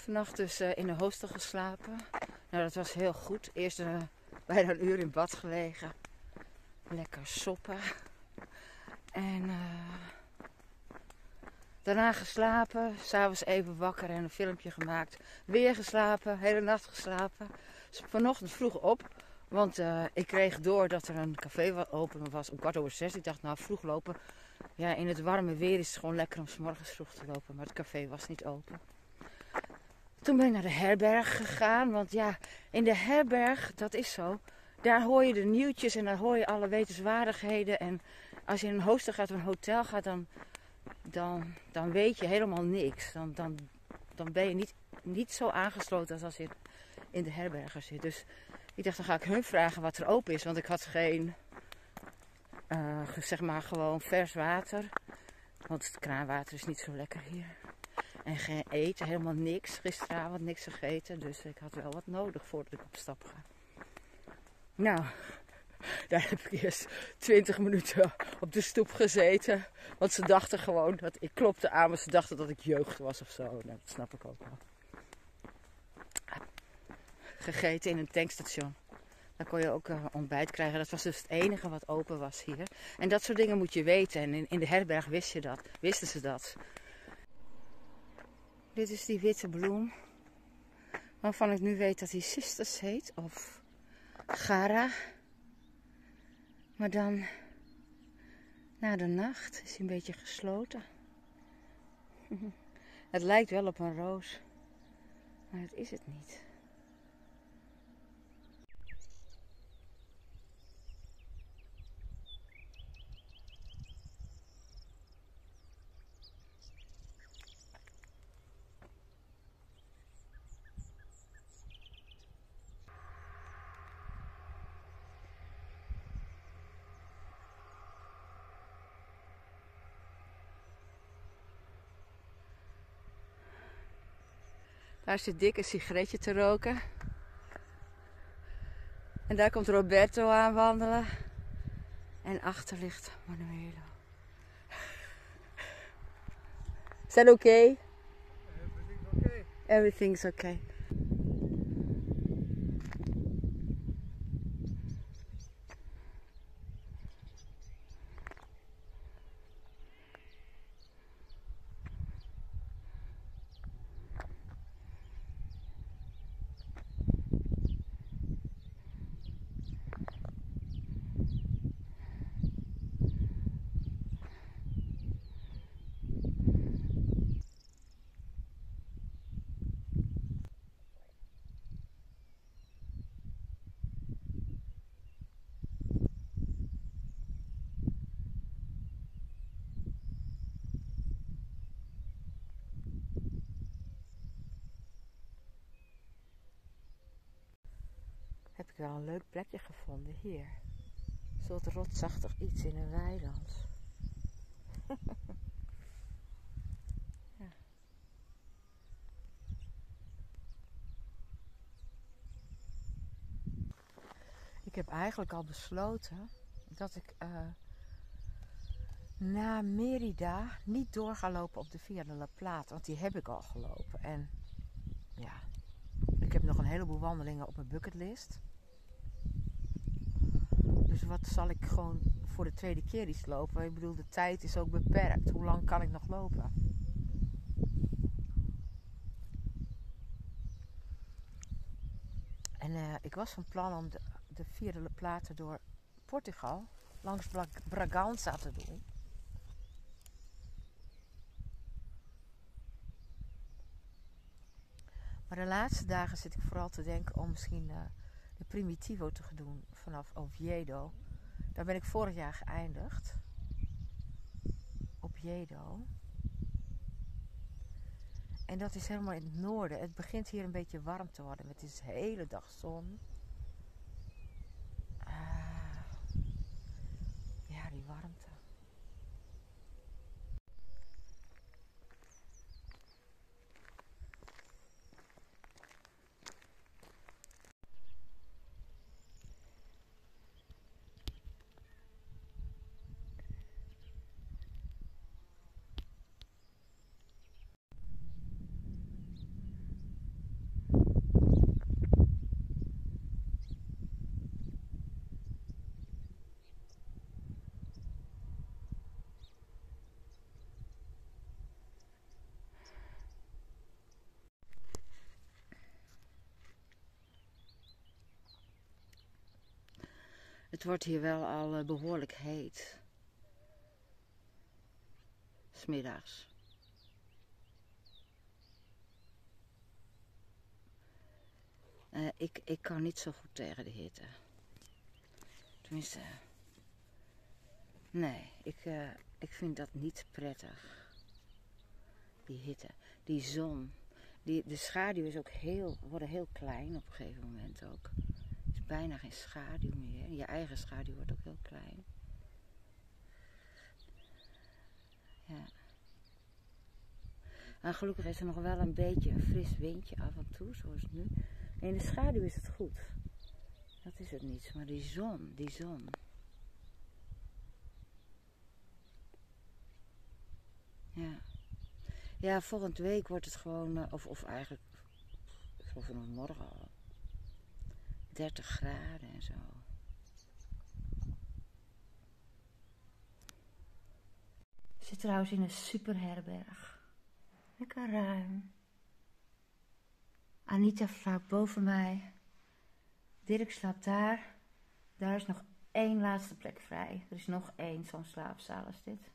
Vannacht dus in een hostel geslapen. Nou, dat was heel goed. Eerst bijna een uur in bad gelegen. Lekker soppen. En daarna geslapen. S'avonds even wakker en een filmpje gemaakt. Weer geslapen. Hele nacht geslapen. Dus vanochtend vroeg op. Want ik kreeg door dat er een café open was om 5:15. Ik dacht, nou, vroeg lopen. Ja, in het warme weer is het gewoon lekker om 's morgens vroeg te lopen. Maar het café was niet open. Toen ben ik naar de herberg gegaan. Want ja, in de herberg, dat is zo. Daar hoor je de nieuwtjes en daar hoor je alle wetenswaardigheden. En als je in een hostel gaat of een hotel gaat, dan weet je helemaal niks. Dan ben je niet zo aangesloten als je in de herbergen zit. Dus ik dacht, dan ga ik hun vragen wat er open is. Want ik had geen, zeg maar gewoon vers water. Want het kraanwater is niet zo lekker hier. En geen eten, helemaal niks. Gisteravond niks gegeten. Dus ik had wel wat nodig voordat ik op stap ga. Nou, daar heb ik eerst 20 minuten op de stoep gezeten. Want ze dachten gewoon dat ik klopte aan, maar ze dachten dat ik jeugd was of zo. Nou, dat snap ik ook wel. Gegeten in een tankstation. Daar kon je ook ontbijt krijgen. Dat was dus het enige wat open was hier. En dat soort dingen moet je weten. En in de herberg wisten ze dat. Dit is die witte bloem. Waarvan ik nu weet dat hij Sisters heet. Of Gara. Maar dan, na de nacht, is hij een beetje gesloten. Het lijkt wel op een roos. Maar dat is het niet. Daar zit Dick een sigaretje te roken. En daar komt Roberto aanwandelen. En achter ligt Manuelo. Is that okay? Everything's okay. Everything's okay. Heb ik wel een leuk plekje gevonden hier. Een soort rotsachtig iets in een weiland. Ja. Ik heb eigenlijk al besloten dat ik na Mérida niet door ga lopen op de Via de la Plata. Want die heb ik al gelopen. En ja, ik heb nog een heleboel wandelingen op mijn bucketlist. Dus wat zal ik gewoon voor de tweede keer iets lopen? Ik bedoel, de tijd is ook beperkt. Hoe lang kan ik nog lopen? En ik was van plan om de Via de la Plata door Portugal langs Bragança te doen. Maar de laatste dagen zit ik vooral te denken om misschien de Primitivo te gaan doen vanaf Oviedo. Daar ben ik vorig jaar geëindigd. Oviedo. En dat is helemaal in het noorden. Het begint hier een beetje warm te worden. Het is de hele dag zon. Ja, die warmte. Het wordt hier wel al behoorlijk heet. 'S middags. Ik kan niet zo goed tegen de hitte. Tenminste, nee, ik vind dat niet prettig. Die hitte, die zon. De schaduw is ook wordt heel klein op een gegeven moment ook. Er is bijna geen schaduw meer. Je eigen schaduw wordt ook heel klein. Ja. En gelukkig is er nog wel een beetje een fris windje af en toe, zoals nu. In de schaduw is het goed. Dat is het niet, maar die zon. Ja. Ja, volgende week wordt het gewoon, of eigenlijk, ik geloof nog morgen al, 30 graden en zo. Ik zit trouwens in een super herberg. Lekker ruim. Anita slaapt boven mij. Dirk slaapt daar. Daar is nog één laatste plek vrij. Er is nog één zo'n slaapzaal als dit.